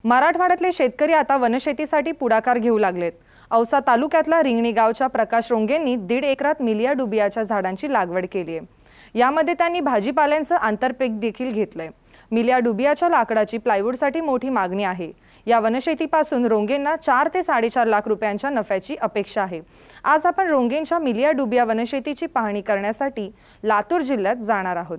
मराठवाड्यातले शेतकरी आता वनशेतीसाठी पुढाकार घेऊ लागलेत। औसा तालुक्यातल्या रिंगणी गावच्या प्रकाश रोंगेंनी 1.5 एकरात मिलिया डुबियाच्या झाडांची लागवड केली आहे। यामध्ये त्यांनी भाजीपाल्यांचं आंतरपीक देखील घेतलंय। मिलिया डुबियाच्या लाकडाची प्लायवूडसाठी मोठी मागणी आहे। या वनशेतीपासून रोंगेंना 4 ते 4.5 लाख रुपयांच्या नफ्याची अपेक्षा आहे। आज आपण रोंगेंच्या मिलिया डुबिया वनशेतीची पाहणी करण्यासाठी लातूर जिल्ह्यात जाणार आहोत।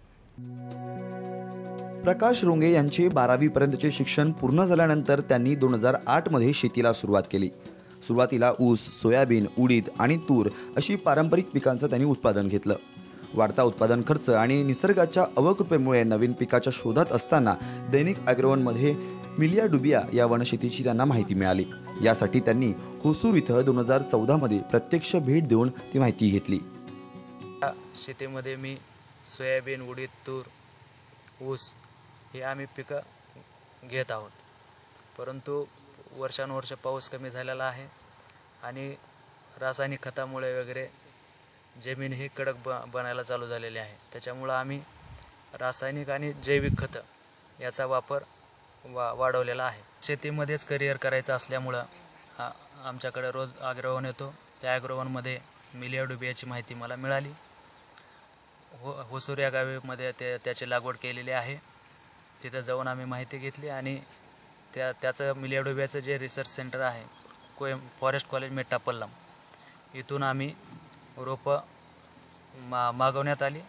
प्रकाश रोंगे यांचे 12वी पर्यंतचे शिक्षण पूर्ण झाल्यानंतर त्यांनी 2008 मध्ये शेतीला सुरुवात केली। सुरुवातीला ऊस, सोयाबीन, उडीद आणि तूर अशी पारंपरिक पिकांचं त्यांनी उत्पादन घेतलं। वाढता उत्पादन खर्च आणि निसर्गाच्या अवकृपेमुळे नवीन पिकाच्या शोधात असताना दैनिक ॲग्रोवनमध्ये मिलिया डुबिया या वनशेतीची त्यांना माहिती मिळाली। यासाठी त्यांनी होसूर इथं 2014 मध्ये प्रत्यक्ष भेट देऊन ती माहिती घेतली। शेतीमध्ये मी सोयाबीन, उडीद, तूर, ऊस हे आम्ही पिकं घेत आहोत। परंतु वर्षानुवर्ष पाऊस कमी झालेला आहे आणि रासायनिक खतामुळे वगैरे जमीन ही कडक बनायला चालू झालेली आहे। त्याच्यामुळे आम्ही रासायनिक आणि जैविक खतं याचा वापर वाढवलेला आहे। शेतीमध्येच करिअर करायचं असल्यामुळे आमच्याकडे रोज ॲग्रोवन येतो। त्या ॲग्रोवनमध्ये मिलिया डुबियाची माहिती मला मिळाली। होसूर या गावामध्ये त्याची लागवड केलेली आहे। तिथं जाऊन आम्ही माहिती घेतली आणि त्याचं मिलिया डुबियाचं जे रिसर्च सेंटर आहे फॉरेस्ट कॉलेज मेट्टापल्लम इथून आम्ही रोपं मागवण्यात आली।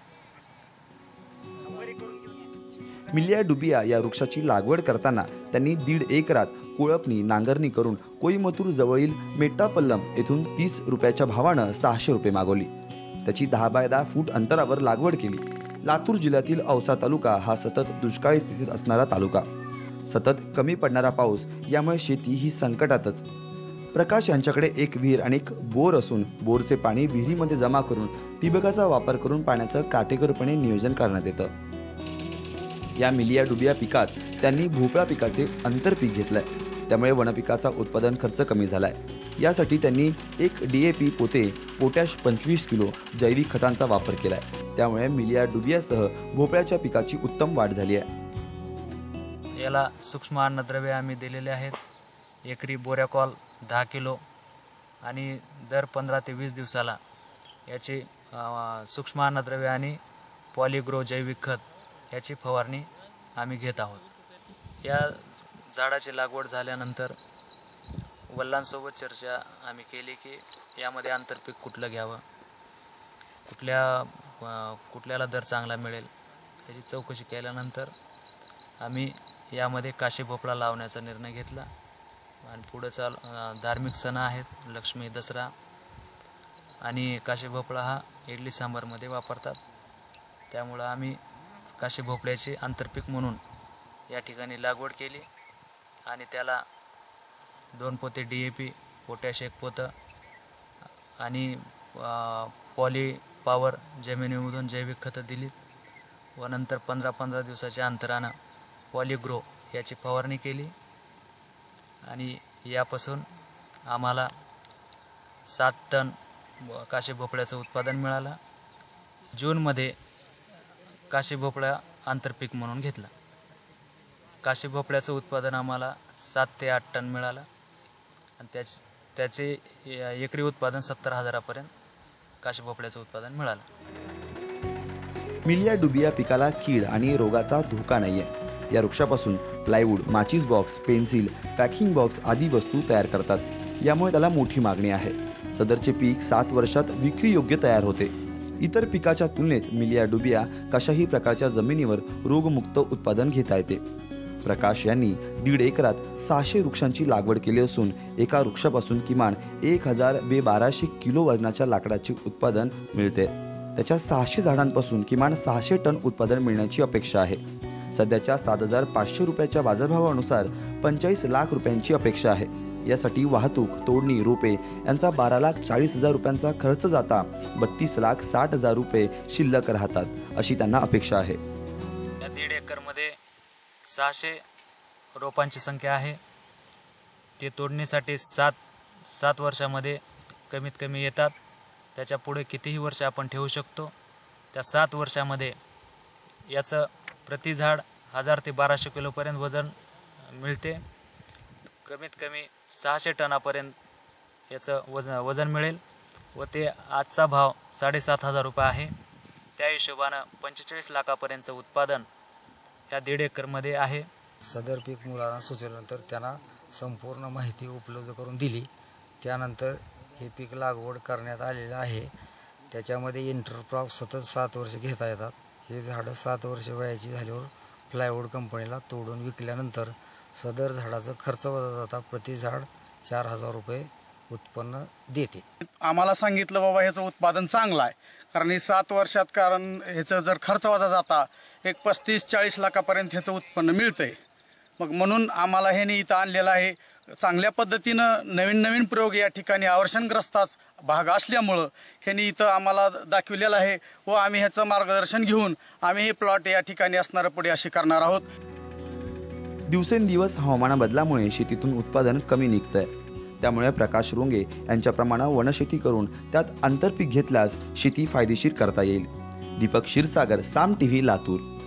मिलिया डुबिया या वृक्षाची लागवड करताना त्यांनी 1.5 एकरात कोळपणी नांगरणी करून कोईमतूर जवळील मेट्टापल्लम येथून 30 रुपयाच्या भावानं 600 रुपये मागवली। त्याची 10 बाय 10 फूट अंतरावर लागवड केली। लातूर जिल्ह्यातील औसा तालुका हा सतत दुष्काळी स्थितीत असणारा तालुका। सतत कमी पडणारा पाऊस यामुळे शेती ही संकटातच। प्रकाश यांच्याकडे एक विहीर आणि एक बोर असून बोरचे पाणी विहिरीमध्ये जमा करून ठिबकाचा वापर करून पाण्याचं काटेकोरपणे नियोजन करण्यात येतं। या मिलिया डुबिया पिकात त्यांनी भोपळा पिकाचे आंतरपीक घेतलंय, त्यामुळे वनपिकाचा उत्पादन खर्च कमी झालाय। यासाठी त्यांनी 1 DAP पोते, पोटॅश 25 किलो जैविक खतांचा वापर केलाय, त्यामुळे मिलिया डुबियासह भोपळ्याच्या पिकाची उत्तम वाढ झाली आहे। याला सूक्ष्म अन्नद्रव्ये आम्ही दिलेले आहेत। एकरी बोरॅकॉल 10 किलो आणि दर 15 ते 20 दिवसाला याची सूक्ष्म अन्नद्रव्ये आणि पॉलीग्रो जैविक खत याची फवारणी आम्ही घेत आहोत। या झाडाची लागवड झाल्यानंतर वडिलांसोबत चर्चा आम्ही केली की यामध्ये आंतरपीक कुठलं घ्यावं, कुठल्याला दर चांगला मिळेल याची चौकशी केल्यानंतर आम्ही यामध्ये काशी भोपळा लावण्याचा निर्णय घेतला। आणि पुढे धार्मिक सण आहेत, लक्ष्मी, दसरा आणि काशी भोपळा हा इडली सांबारमध्ये वापरतात, त्यामुळं आम्ही काशी भोपळ्याची आंतरपीक म्हणून या ठिकाणी लागवड केली आणि त्याला 2 पोते DAP, पोटॅश 1 पोतं आणि पॉली पॉवर जमिनीमधून जैविक खतं दिलीत व नंतर 15-15 दिवसाच्या अंतरानं पॉलीग्रो याची फवारणी केली आणि यापासून आम्हाला 7 टन काशी भोपळ्याचं उत्पादन मिळालं। जूनमध्ये काशी भोपळा आंतरपीक म्हणून घेतला। काशी भोपळ्याचं उत्पादन आम्हाला 7 ते 8 टन मिळालं आणि त्याचे एकरी उत्पादन 70,000 पर्यंत काशी भोपळ्याचं उत्पादन मिळालं। मिलिया डुबिया पिकाला कीड आणि रोगाचा धोका नाहीये। या वृक्षापासून प्लायवूड, माचीस बॉक्स, पेन्सिल, पॅकिंग बॉक्स आदी वस्तू तयार करतात, यामुळे त्याला मोठी मागणी आहे। सदरचे पीक 7 वर्षात विक्री योग्य तयार होते। इतर पिकाच्या तुलनेत मिलिया डुबिया कशाही प्रकारच्या जमिनीवर रोगमुक्त उत्पादन घेता येते। प्रकाश यांनी 1.5 एकरात 600 वृक्षांची लागवड केली असून एका वृक्षापासून किमान 1000-1200 किलो वजनाच्या लाकडाचे उत्पादन मिळते। त्याच्या 600 झाडांपासून किमान 600 टन उत्पादन मिळण्याची अपेक्षा आहे। सध्याच्या 7,500 रुपयाच्या बाजारभावानुसार 45 लाख रुपयांची अपेक्षा आहे। यासाठी वाहतूक, तोडणी, रोपे यांचा 12,40,000 रुपयांचा खर्च जाता 32,60,000 रुपये शिल्लक राहतात, अशी त्यांना अपेक्षा आहे। या 1.5 एकरमध्ये 600 रोपांची संख्या आहे। ते तोडणीसाठी 7 वर्षामध्ये कमीत कमी येतात। त्याच्या पुढे कितीही वर्ष आपण ठेवू शकतो। त्या 7 वर्षामध्ये याचं प्रति झाड 1000 ते 1200 किलोपर्यंत वजन मिळते. कमीत कमी 600 टनापर्यंत याचं वजन मिळेल व ते आजचा भाव 7,500 रुपये आहे. त्या हिशोबानं 45 लाखापर्यंतचं उत्पादन या 1.5 एकरमध्ये आहे. सदर पीक मुलांना सुचवल्यानंतर त्यांना संपूर्ण माहिती उपलब्ध करून दिली. त्यानंतर हे पीक लागवड करण्यात आलेलं आहे. त्याच्यामध्ये इंटरक्रॉप सतत 7 वर्ष घेता येतात. हे झाडं 7 वर्ष वयाची झाल्यावर प्लायवूड कंपनीला तोडून विकल्यानंतर सदर झाडाचा खर्च वजा जाता प्रति झाड 4,000 रुपये उत्पन्न देते. आम्हाला सांगितलं बाबा ह्याचं उत्पादन चांगलं आहे, कारण हे 7 वर्षात, कारण ह्याचं जर खर्च वजा जाता एक 35-40 लाखापर्यंत ह्याचं उत्पन्न मिळतंय. मग म्हणून आम्हाला ह्याने इथं आणलेलं आहे. चांगल्या पद्धतीनं नवीन प्रयोग या ठिकाणी आवर्षणग्रस्ताच भाग असल्यामुळं ह्याने इथं आम्हाला दाखविलेलं आहे व आम्ही ह्याचं मार्गदर्शन घेऊन आम्ही हे प्लॉट या ठिकाणी असणारं पुढे असे करणार आहोत. दिवसेंदिवस हवामान बदलामुळे शेतीतून उत्पादन कमी निघतंय. त्यामुळे प्रकाश रोंगे यांच्याप्रमाणे वनशेती करून त्यात आंतरपीक घेतल्यास शेती फायदेशीर करता येईल. दीपक क्षीरसागर, साम टीव्ही, लातूर.